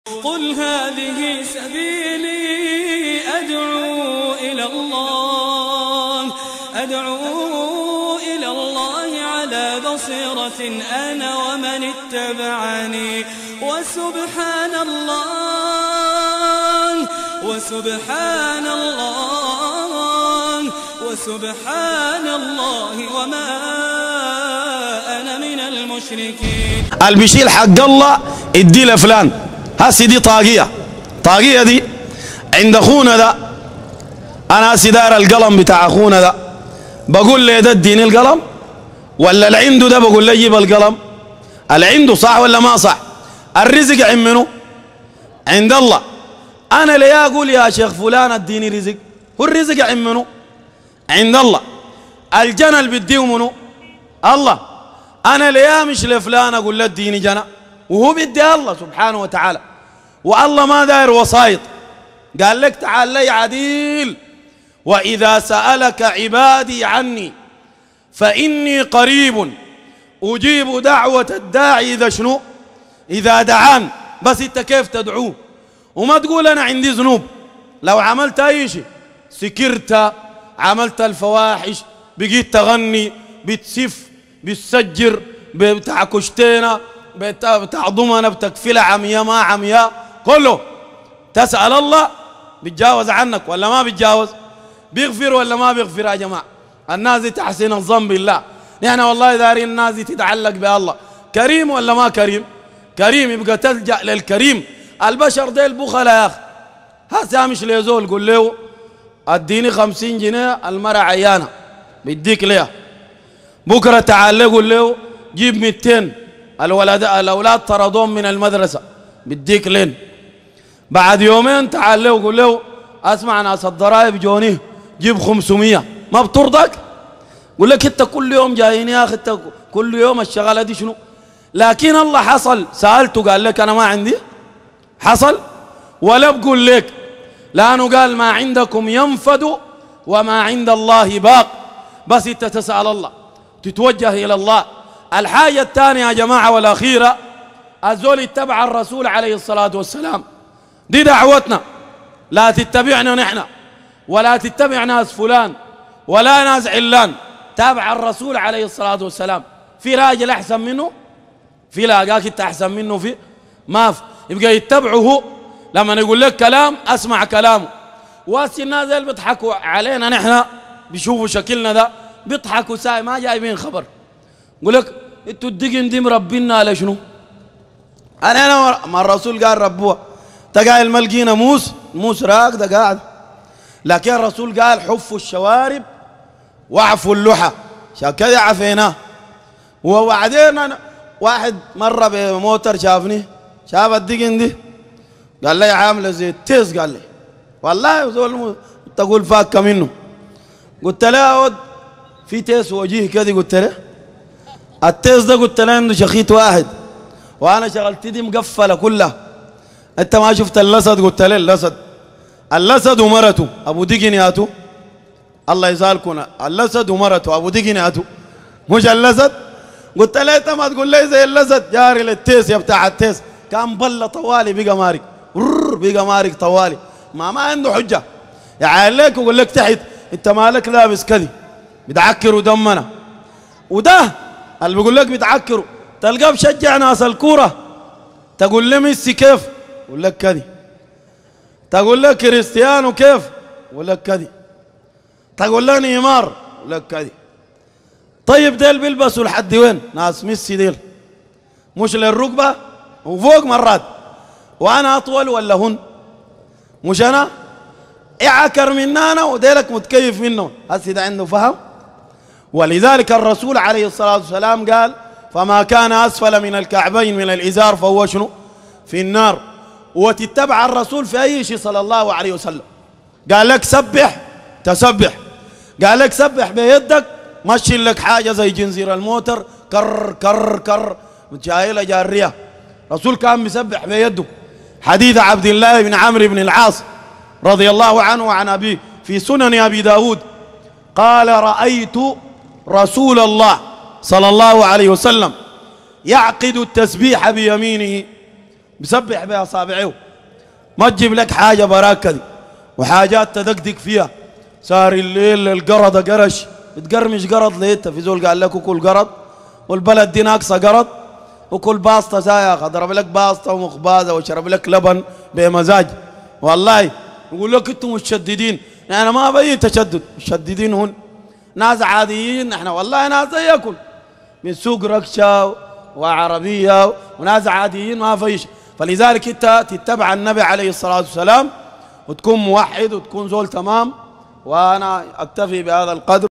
قل هذه سبيلي أدعو إلى الله على بصيرة أنا ومن اتبعني وسبحان الله وما أنا من المشركين. البشيل حق الله ادي لفلان، هسي دي طاقية دي عند أخونا ده، أنا هسي دار القلم بتاع أخونا ده، بقول لي ده اديني القلم، ولا اللي عنده ده بقول له جيب القلم؟ اللي عنده صح ولا ما صح؟ الرزق عند منو؟ عند الله. أنا ليه أقول يا شيخ فلان اديني رزق؟ هو الرزق عند منو؟ عند الله. الجنة اللي بديه منو؟ الله. أنا ليه مش لفلان أقول له اديني جنة؟ وهو بدي الله سبحانه وتعالى. والله ما داير وسايط، قال لك تعال لي عديل، وإذا سألك عبادي عني فإني قريب أجيب دعوة الداعي إذا شنو؟ إذا دعان. بس أنت كيف تدعوه؟ وما تقول أنا عندي ذنوب. لو عملت أي شيء، سكرت، عملت الفواحش، بقيت تغني، بتسف، بتسجر، بتاع كشتينة، بتاع ضمنة، بتكفلها عمياء ما عمياء، كله تسأل الله بيتجاوز عنك ولا ما بيتجاوز؟ بيغفر ولا ما بيغفر؟ يا جماعة الناس دي تحسن الظن بالله. نحن والله دارين الناس دي تتعلق بالله. كريم ولا ما كريم؟ كريم، يبقى تلجأ للكريم. البشر ديل بخلا يا أخي. هسا مش ليزول قول له اديني 50 جنيه المرأة عيانة بيديك ليها، بكرة تعال له قول له جيب 200 الأولاد طردوهم من المدرسة بديك لين. بعد يومين تعال له قول له اسمع ناس الضرائب جوني جيب 500. ما بترضك؟ قول لك انت كل يوم جايين يا اخي، انت كل يوم الشغله دي شنو؟ لكن الله حصل سالته قال لك انا ما عندي، حصل ولا بقول لك؟ لانه قال ما عندكم ينفد وما عند الله باق. بس انت تسال الله، تتوجه الى الله. الحاجه الثانيه يا جماعه والاخيره، الزول يتبع الرسول عليه الصلاه والسلام. دي دعوتنا، لا تتبعنا نحن ولا تتبع ناس فلان ولا ناس علان، تابع الرسول عليه الصلاة والسلام. في راجل أحسن منه؟ في لاقاك أنت أحسن منه؟ في ما في. يبقى يتبعه لما يقول لك كلام أسمع كلامه. واسي الناس اللي بيضحكوا علينا نحن بيشوفوا شكلنا ده بيضحكوا ساي ما جايبين خبر. يقول لك انتوا الدقن دي مربينا على شنو؟ أنا ما الرسول قال ربوها، تقال ملقينا موس راقد قاعد، لكن الرسول قال حفوا الشوارب واعفوا اللحى، عشان كذا عفيناه. وبعدين واحد مره بموتر شافني، شاف الدقن دي قال لي عامله زي التيس، قال لي والله زول تقول فاك منه. قلت له يا ود في تيس وجيه كذا، قلت له التيس ده قلت له عنده شخيط واحد وانا شغلتي دي مقفله كلها. انت ما شفت الاسد؟ قلت له الاسد ومرته ابو دقن ياتو، الله يزالكم، الاسد ومرته ابو دقن ياتو مش الاسد. قلت له انت ما تقول لي زي الاسد جاري للتيس يا بتاع التيس، كان بله طوالي بقى مارك بقى مارك طوالي، ما عنده حجه. يعليك ويقول لك تحت انت مالك لابس كذي بتعكروا دمنا. وده اللي بيقول لك بتعكروا تلقاه بشجع ناس الكوره، تقول له ميسي كيف؟ يقول لك كذي. تقول له كريستيانو كيف؟ يقول لك كذي. تقول له نيمار؟ يقول لك كذي. طيب ديل بيلبسوا لحد وين؟ ناس ميسي ديل مش للركبه وفوق مرات، وانا اطول ولا هن؟ مش انا اعكر مننا انا وديلك متكيف منه. هسي ده عنده فهم. ولذلك الرسول عليه الصلاه والسلام قال فما كان اسفل من الكعبين من الازار فهو شنو؟ في النار. وتتبع الرسول في اي شيء صلى الله عليه وسلم. قال لك سبح تسبح، قال لك سبح بيدك، مشي لك حاجه زي جنزير الموتر كر كر كر متشايله جاريه. الرسول كان بيسبح بيده. حديث عبد الله بن عمرو بن العاص رضي الله عنه وعن ابيه في سنن ابي داود قال رايت رسول الله صلى الله عليه وسلم يعقد التسبيح بيمينه بسبح بأصابعه، ما تجيب لك حاجة براك كذي وحاجات تدقدق فيها. سار الليل القرض قرش تقرمش قرض ليت في زول قال لك وكل قرض والبلد دي ناقصة قرض وكل باسطة سايخ ضرب لك باسطة ومخبازة وشرب لك لبن بمزاج. والله يقول لك انتم متشددين، يعني ما بي تشدد، مشددين هن ناس عاديين، نحن والله ناس زيكم بنسوق ركشة وعربية وناس عاديين ما فيش. فلذلك انت تتبع النبي عليه الصلاة والسلام وتكون موحد وتكون زول تمام. وأنا أكتفي بهذا القدر.